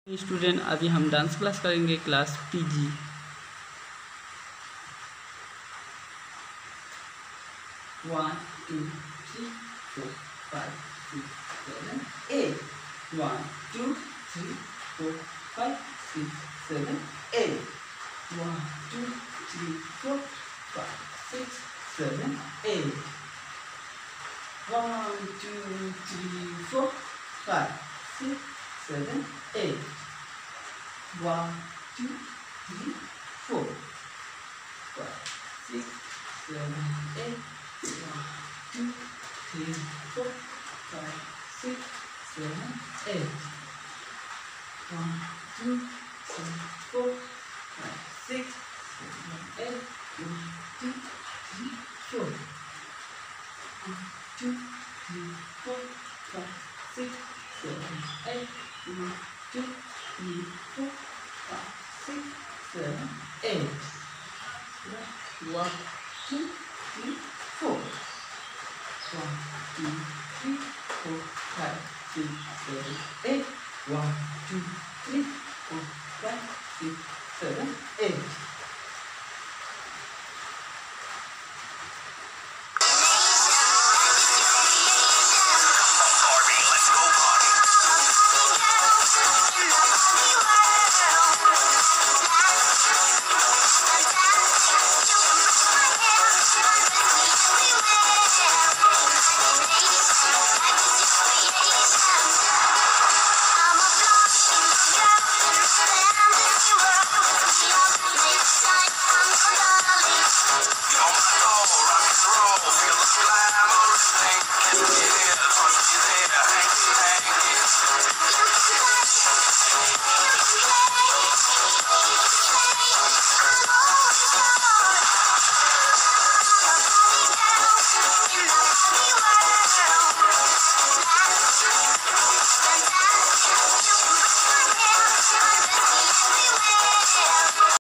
Student, अभी हम dance class करेंगे, class PG. One two three four five six seven eight. One two three four five six seven eight. One two three four five six seven eight. One two three four five six seven, eight. One, two, three, four, five, six, seven, eight. One, two, three, four, five, six, seven, eight. One, two, three, four, five, six, seven, eight. One, two, three, four. One, two, three, four, five, six, seven, eight. One, two, three, four, five, six, seven, eight. One, two, three, four. One, two, three, four, five, six, seven, eight. One, two, three, four, five, six, seven, eight.